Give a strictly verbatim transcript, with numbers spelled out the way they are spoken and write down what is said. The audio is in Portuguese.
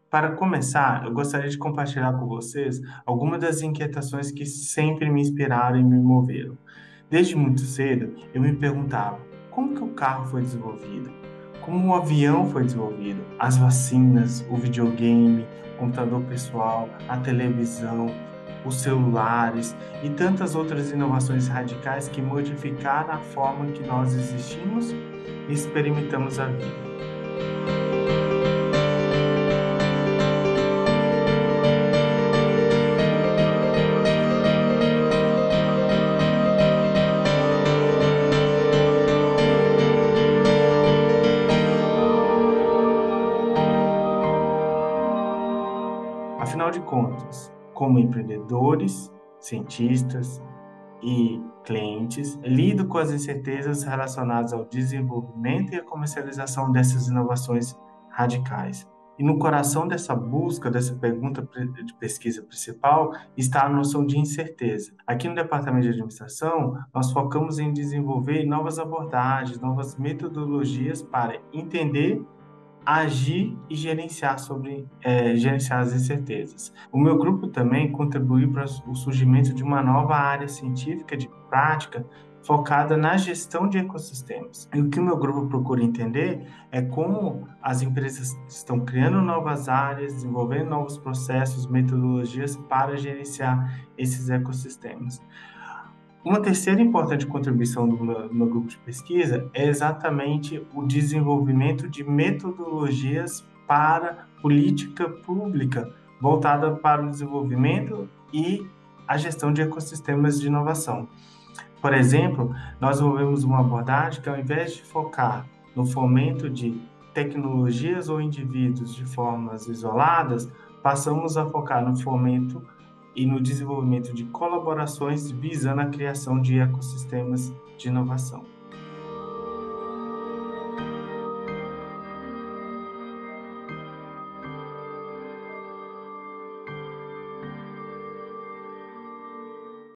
Para começar, eu gostaria de compartilhar com vocês algumas das inquietações que sempre me inspiraram e me moveram. Desde muito cedo, eu me perguntava como que o carro foi desenvolvido, como o avião foi desenvolvido, as vacinas, o videogame, o computador pessoal, a televisão, os celulares e tantas outras inovações radicais que modificaram a forma que nós existimos e experimentamos a vida. Afinal de contas, como empreendedores, cientistas e clientes, lido com as incertezas relacionadas ao desenvolvimento e à comercialização dessas inovações radicais. E no coração dessa busca, dessa pergunta de pesquisa principal, está a noção de incerteza. Aqui no Departamento de Administração, nós focamos em desenvolver novas abordagens, novas metodologias para entender, agir e gerenciar sobre eh, gerenciar as incertezas. O meu grupo também contribuiu para o surgimento de uma nova área científica de prática focada na gestão de ecossistemas. E o que o meu grupo procura entender é como as empresas estão criando novas áreas, desenvolvendo novos processos, metodologias para gerenciar esses ecossistemas. Uma terceira importante contribuição do meu, do meu grupo de pesquisa é exatamente o desenvolvimento de metodologias para política pública voltada para o desenvolvimento e a gestão de ecossistemas de inovação. Por exemplo, nós desenvolvemos uma abordagem que, ao invés de focar no fomento de tecnologias ou indivíduos de formas isoladas, passamos a focar no fomento e no desenvolvimento de colaborações visando a criação de ecossistemas de inovação.